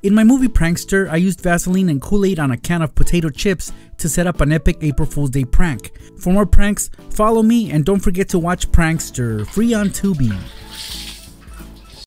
In my movie Prankster, I used Vaseline and Kool-Aid on a can of potato chips to set up an epic April Fool's Day prank. For more pranks, follow me and don't forget to watch Prankster, free on Tubi.